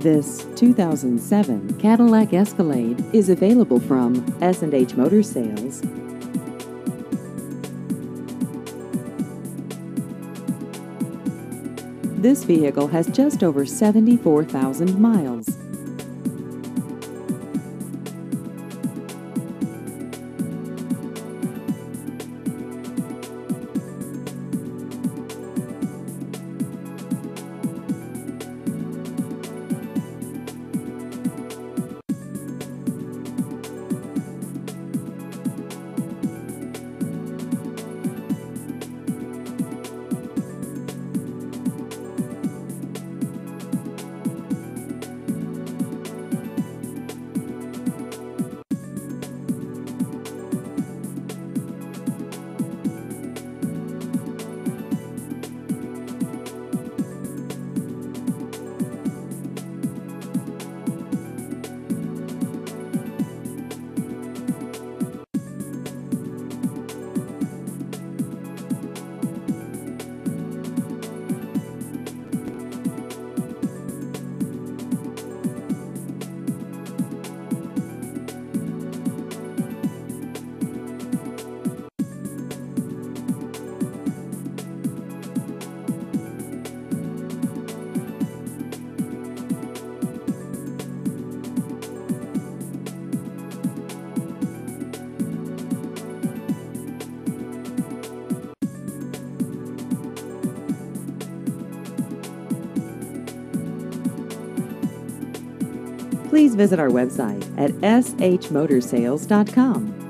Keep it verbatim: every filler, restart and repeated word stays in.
This two thousand seven Cadillac Escalade is available from S and H Motor Sales. This vehicle has just over seventy-four thousand miles. Please visit our website at s h motor sales dot com.